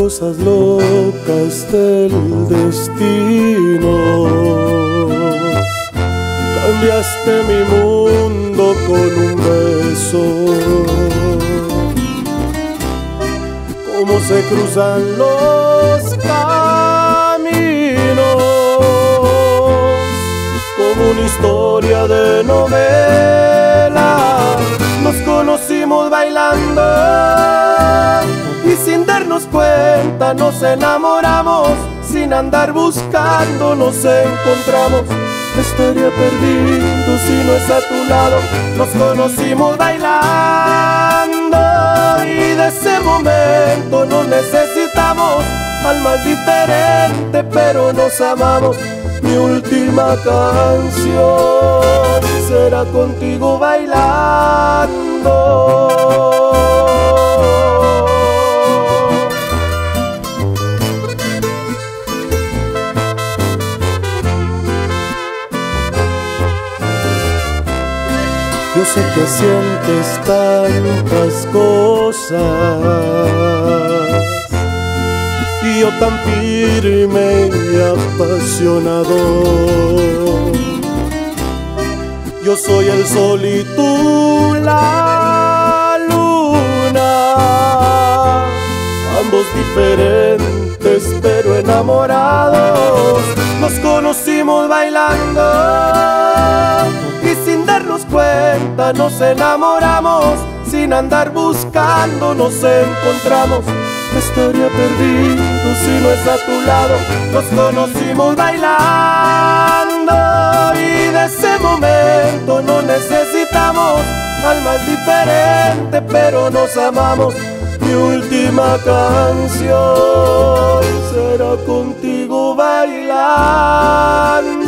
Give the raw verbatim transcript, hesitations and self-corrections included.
cosas locas del destino. Cambiaste mi mundo con un beso. Cómo se cruzan los caminos, como una historia de novela. Nos conocimos bailando y sin darnos cuenta nos enamoramos. Sin andar buscando nos encontramos. Estaría perdido si no es a tu lado. Nos conocimos bailando y de ese momento no necesitamos almas diferentes, pero nos amamos. Mi última canción será contigo bailando. Yo sé que sientes tantas cosas y yo tan firme y apasionado. Yo soy el sol y tú la luna, ambos diferentes pero enamorados. Nos conocimos bailando y sin darnos cuenta nos enamoramos. Sin andar buscando nos encontramos. Estaría perdido si no es a tu lado. Nos conocimos bailando y de ese momento no necesitamos almas diferentes, pero nos amamos. Mi última canción será contigo bailando.